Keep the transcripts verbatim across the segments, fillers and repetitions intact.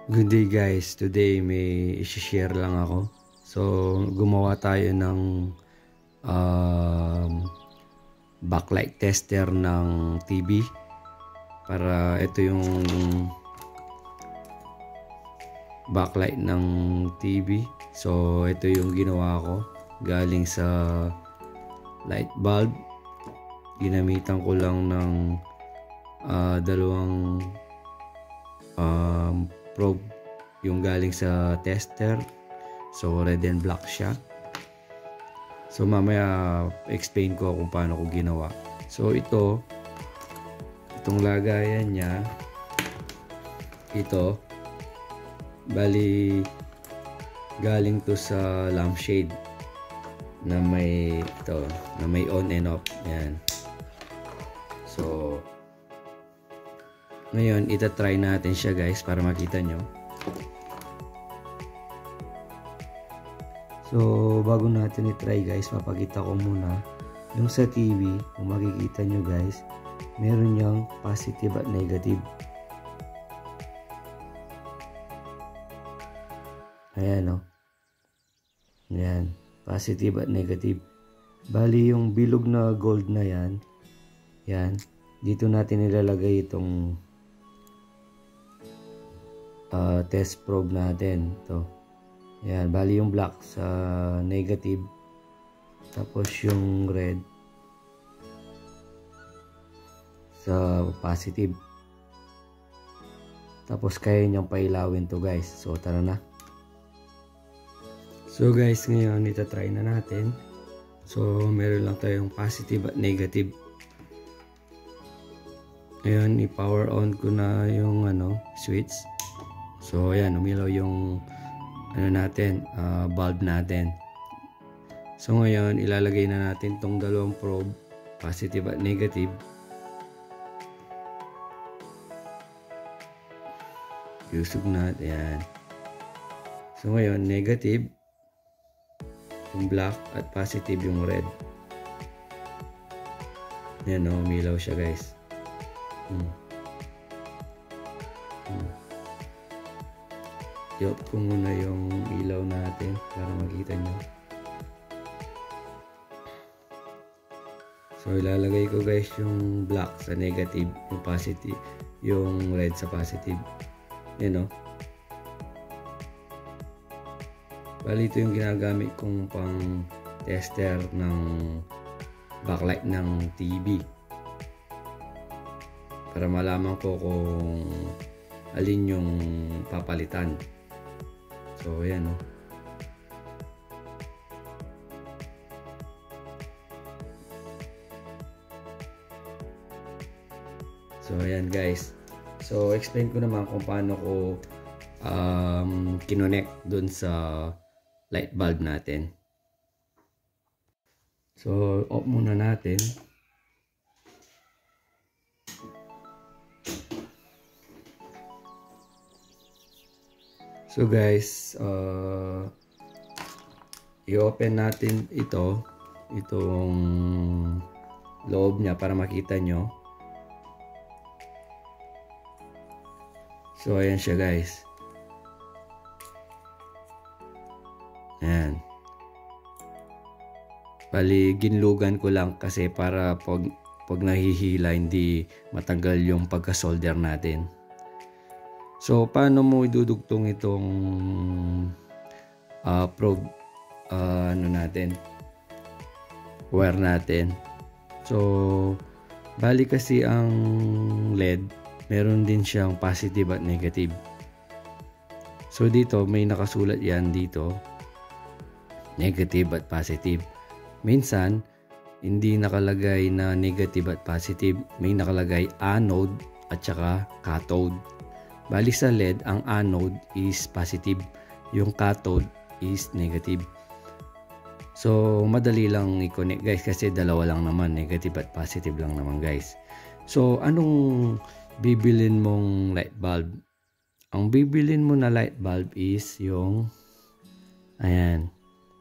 Good day guys, today may i-share lang ako. So gumawa tayo ng um, backlight tester ng T V. Para ito yung backlight ng T V. So ito yung ginawa ko galing sa light bulb. Ginamitan ko lang ng uh, dalawang um, probe yung galing sa tester. So red and black siya. So mamaya explain ko kung paano ko ginawa. So ito, itong lagayan niya, ito bali galing to sa lampshade na may ito, na may on and off. Yan. So ngayon, ita-try natin siya guys para makita nyo. So, bago natin i-try guys, mapakita ko muna yung sa T V. Kung makikita nyo guys, meron niyang positive at negative. Ayan o. Oh. Ayan. Positive at negative. Bali yung bilog na gold na yan. Yan. Dito natin ilalagay itong Uh, test probe natin to. Yan, bali yung black sa negative, tapos yung red sa positive. Tapos kaya niyang pailawin to guys. So tara na. So guys, ngayon ita-try na natin. So meron lang tayong positive at negative. Ngayon i-power on ko na yung ano switch. So ayan, umilaw yung ano natin, uh, bulb natin. So ngayon ilalagay na natin tong dalawang probe, positive at negative. Iusog natin, ayan. So ngayon negative yung black at positive yung red. Ayan o, umilaw siya guys. Hmm. Hmm. I-off ko muna yung ilaw natin para makita nyo. So ilalagay ko guys yung black sa negative, yung positive, yung red sa positive. Yan o. Bali ito yung ginagamit kong pang tester ng backlight ng T V. Para malaman ko kung alin yung papalitan. So ayan o. So ayan guys. So explain ko naman kung paano ko um, kinonect dun sa light bulb natin. So off muna natin. So guys, uh, i-open natin ito, itong loob niya para makita nyo. So ayan siya guys. Ayan. Bali, ginlugan ko lang kasi para pag, pag nahihila hindi matanggal yung pagka-solder natin. So, paano mo idudugtong itong uh, probe uh, ano natin, wire natin? So, bali kasi ang L E D, meron din siyang positive at negative. So, dito may nakasulat yan dito, negative at positive. Minsan, hindi nakalagay na negative at positive. May nakalagay anode at saka cathode. Bali sa L E D, ang anode is positive, yung cathode is negative. So, madali lang i-connect guys kasi dalawa lang naman, negative at positive lang naman guys. So, anong bibilin mong light bulb? Ang bibilin mo na light bulb is yung ayan.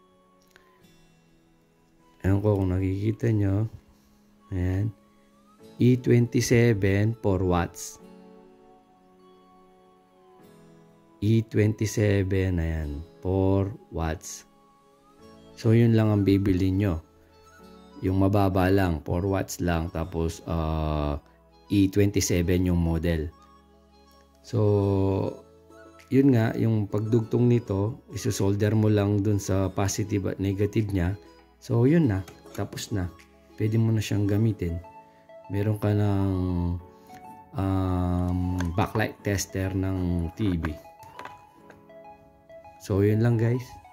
Ayan ko kung nakikita nyo. Ayan. E twenty-seven four watts. E twenty-seven, ayan, four watts. So yun lang ang bibili nyo. Yung mababa lang, four watts lang, tapos uh, E twenty-seven yung model. So yun nga, yung pagdugtong nito, isosolder mo lang dun sa positive at negative niya. So yun na, tapos na. Pwede mo na siyang gamitin. Meron ka ng um, backlight tester ng T V. So yun lang guys.